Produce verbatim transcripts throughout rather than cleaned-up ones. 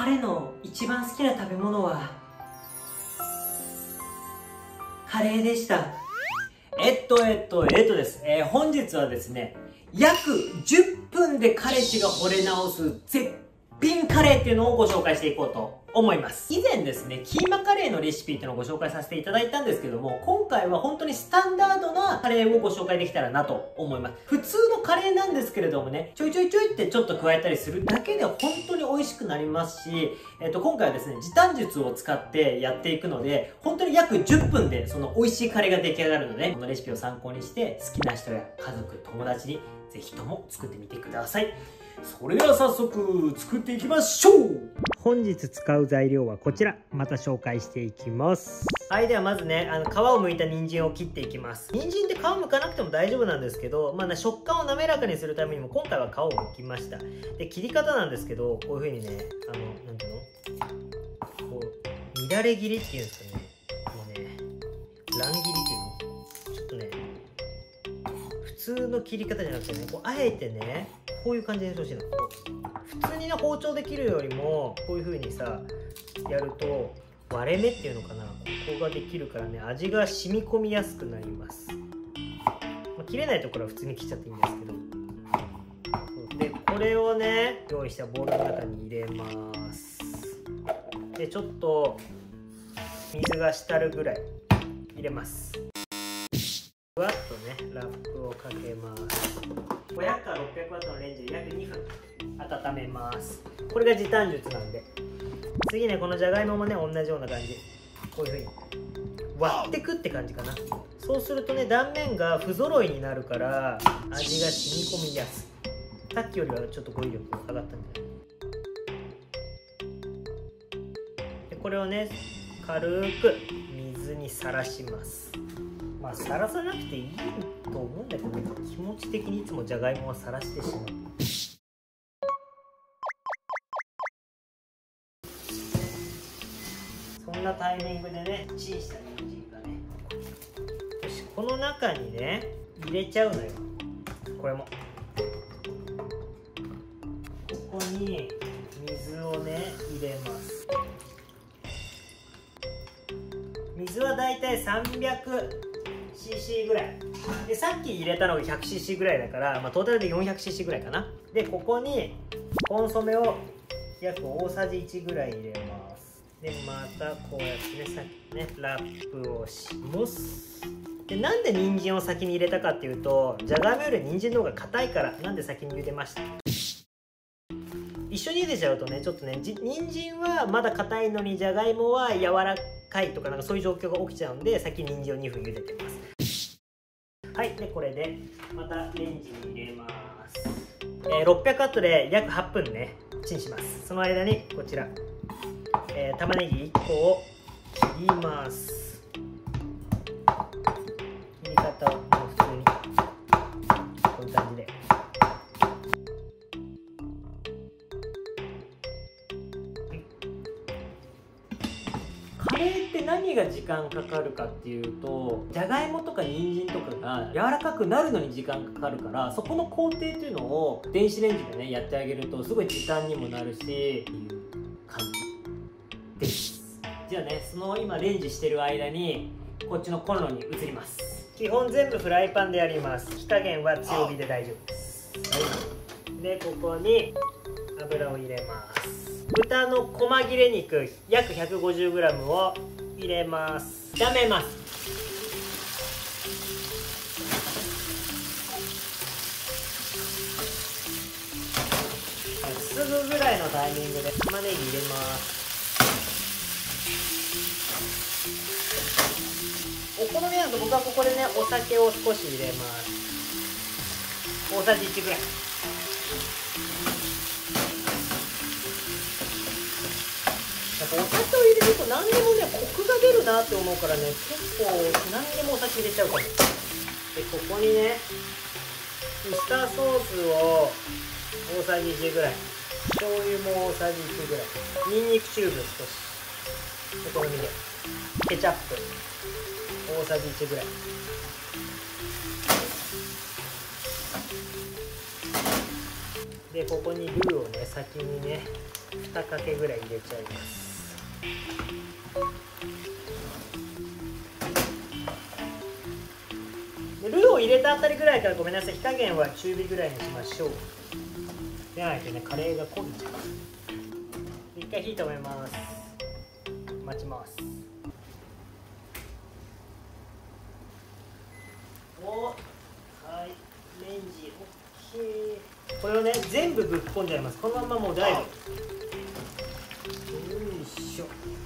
彼の一番好きな食べ物はカレーでした。えっとえっとえっとです、えー、本日はですね、約じゅっぷんで彼氏が惚れ直す絶品カレーっていうのをご紹介していこうと思います。以前ですね、キーマカレーのレシピっていうのをご紹介させていただいたんですけども、今回は本当にスタンダードなカレーをご紹介できたらなと思います。普通のカレーなんですけれどもね、ちょいちょいちょいってちょっと加えたりするだけで本当に美味しくなりますし、えっと、今回はですね、時短術を使ってやっていくので、本当に約じゅっぷんでその美味しいカレーが出来上がるので、このレシピを参考にして好きな人や家族、友達にぜひとも作ってみてください。それでは早速作っていきましょう。本日使う材料はこちら、また紹介していきます。はい、ではまずね、あの皮を剥いた人参を切っていきます。人参って皮剥かなくても大丈夫なんですけど、まあね、食感を滑らかにするためにも今回は皮を剥きました。で、切り方なんですけど、こういう風にね、あのなんていうの、こう乱れ切りっていうんですかね、もうね、乱切りっていうの、ちょっとね、普通の切り方じゃなくてね、こうあえてね、こういう感じでやってほしいの。普通にね、包丁で切るよりもこういう風にさやると割れ目っていうのかな、ここができるからね、味が染み込みやすくなります。まあ、切れないところは普通に切っちゃっていいんですけど、でこれをね、用意したボウルの中に入れます。でちょっと水が浸るぐらい入れます。ふわっとね、ラップをかけます。ごひゃくからろっぴゃくワットのレンジで約にふん温めます。これが時短術なんで、次ね、このじゃがいももね、同じような感じ、こういう風に割ってくって感じかな。そうするとね、断面が不揃いになるから味が染み込みやすい。さっきよりはちょっと語彙力上がったんだよ。でこれをね、軽く水にさらします。まあさらさなくていいと思うんだけどね、気持ち的にいつもじゃがいもはさらしてしまう。そんなタイミングでね、チンした人参がね、よし、この中にね入れちゃうのよ。これもここに水をね入れます。水はだいたい さんびゃくシーシー ぐらいで、さっき入れたのが ひゃくシーシー ぐらいだから、まあ、トータルで よんひゃくシーシー ぐらいかな。でここにコンソメを約大さじいちぐらい入れます。でまたこうやってね、さっきねラップをします。でなんで人参を先に入れたかっていうと、じゃがいもより人参の方が硬いから、なんで先に茹でました。一緒に茹でちゃうとね、ちょっとね、人参はまだ硬いのにじゃがいもは柔らかいとか、なんかそういう状況が起きちゃうんで、先に人参をにふん茹でてます。はい、でこれでまたレンジに入れます。えー、ろっぴゃくワットで約はっぷんねチンします。その間にこちら、えー、玉ねぎいっこを切ります。切り方を普通にこういう感じで、カレーって何が時間かかるかっていうと、じゃがいもとか人参とかが柔らかくなるのに時間かかるから、そこの工程っていうのを電子レンジでねやってあげるとすごい時短にもなるしっていう感じです。じゃあね、その今レンジしてる間にこっちのコンロに移ります。基本全部フライパンでやります。火加減は強火で大丈夫です。はい、でここに油を入れます。豚の細切れ肉約 ひゃくごじゅうグラム を入れます。炒めます。すぐぐらいのタイミングで玉ねぎ入れます。お好みなんで僕はここでね、お酒を少し入れます。大さじいちぐらい。やっぱお酒を入れると何でもね、コクが出るなって思うからね、結構何でもお酒入れちゃうかも。でここにね、ウスターソースを大さじいちぐらい、醤油も大さじいちぐらい、にんにくチューブ少し、お好みでケチャップ大さじいちぐらい、でここにルーをね先にねにかけぐらい入れちゃいます。でルーを入れたあたりぐらいからごめんなさい、火加減は中火ぐらいにしましょう。でないとねカレーが焦げちゃう。一回火止めます。待ちます。お、はい、レンジ OK。 これをね全部ぶっこんじゃいます。このままもう大丈夫。よいしょ、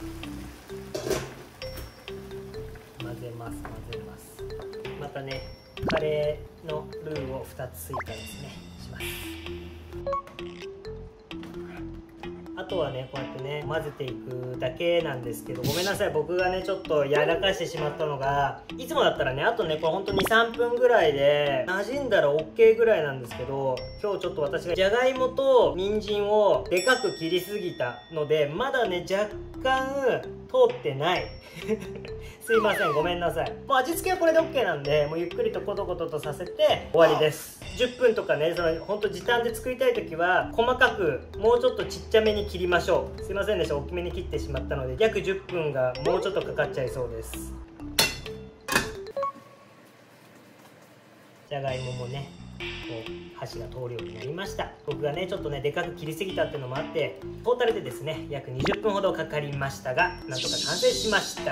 混ぜます混ぜます。またねカレーのルーをふたつ追加ですねします。あとはねこうやってね混ぜていくだけなんですけど、ごめんなさい、僕がねちょっとやらかしてしまったのが、いつもだったらねあとねこれほんとにさんぷんぐらいで馴染んだら OK ぐらいなんですけど、今日ちょっと私がじゃがいもと人参をでかく切りすぎたのでまだね若干通ってないすいません、ごめんなさい。もう味付けはこれで OK なんで、もうゆっくりとコトコトとさせて終わりです。じゅっぷんとかね、そのほんと時短で作りたい時は細かくもうちょっとちっちゃめに切りましょう。すいませんでした、大きめに切ってしまったので約じゅっぷんがもうちょっとかかっちゃいそうです。じゃがいももねこう箸が通るようになりました。僕がねちょっとねでかく切りすぎたっていうのもあってトータルでですね約にじゅっぷんほどかかりましたが、なんとか完成しました。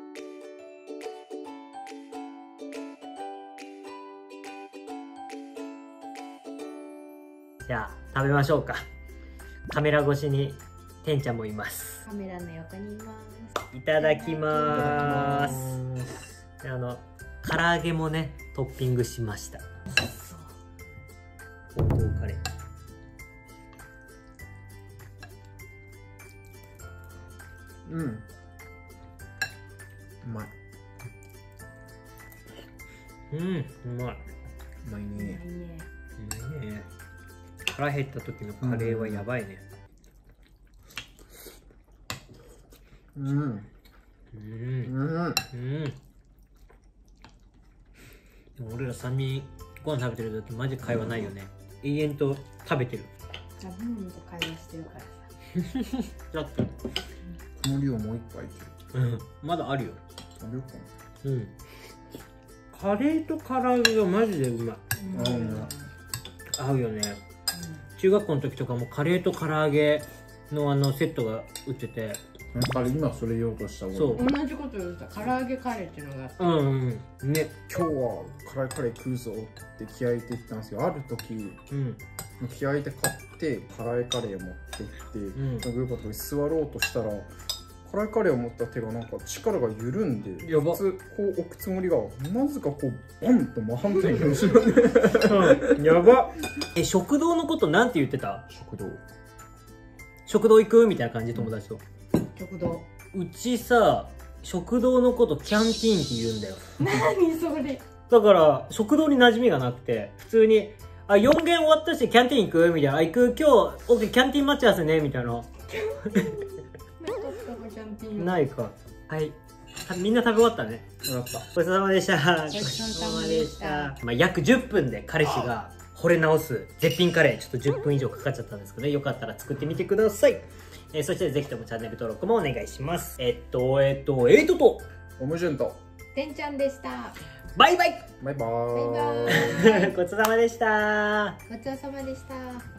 じゃあ食べましょうか。カメラ越しにてんちゃんもいます。 カメラの横にいます。 いただきます。あの唐揚げもねトッピングしました。ほうとうカレー。 うん。うまい。 うん、うまい。 うまいね。 うまいね。腹減った時のカレーはやばいね。 うん。 うん。 うん。 うん。俺らさんにんご飯食べてる時マジ会話ないよね。永遠と食べてる。 食べ物と会話してるからさ。 だってこの量もう一杯いける。 うん、まだあるよ。 食べようかうん。カレーと唐揚げがマジでうまい。 な。うん。 合うよね。中学校の時とかもカレーと唐揚げのあのセットが売ってて。 あれ今それ言おうとした俺。 そう。 同じこと言った。唐揚げカレーっていうのがあって。 うんうん。ね。 今日は辛いカレー食うぞって気合いで言ったんですよ。ある時、 うん。 気合いで買って辛いカレーを持って行って、 んなんかよかった座ろうとしたら辛いカレーを持った手がなんか力が緩んで、 やば普通こう置くつもりがなぜかこうバンと真反対に後ろでうん、やば。え、食堂のことなんて言ってた？ 食堂食堂行くみたいな感じ、友達と。 食堂。 うちさ、食堂のことキャンティーンって言うんだよ。 何それ。 だから食堂に馴染みがなくて、普通に「あ、よん限終わったしキャンティーン行く?」みたいな「あ、行く、今日オッケーキャンティーン待ち合わせね」みたいな。ないか。はい、みんな食べ終わったね。 やった。 ごちそうさまでした。ごちそうさまでした。 まあ約じゅっぷんで彼氏が惚れ直す絶品カレー、ちょっとじゅっぷん以上かかっちゃったんですけど、よかったら作ってみてください。えー、そしてぜひともチャンネル登録もお願いします。えっとえっとエイトとオムジュンとてんちゃんでした。 バイバイ。 バイババイバーイ。 ーイ。 ごちそうさまでした。 ごちそうさまでした。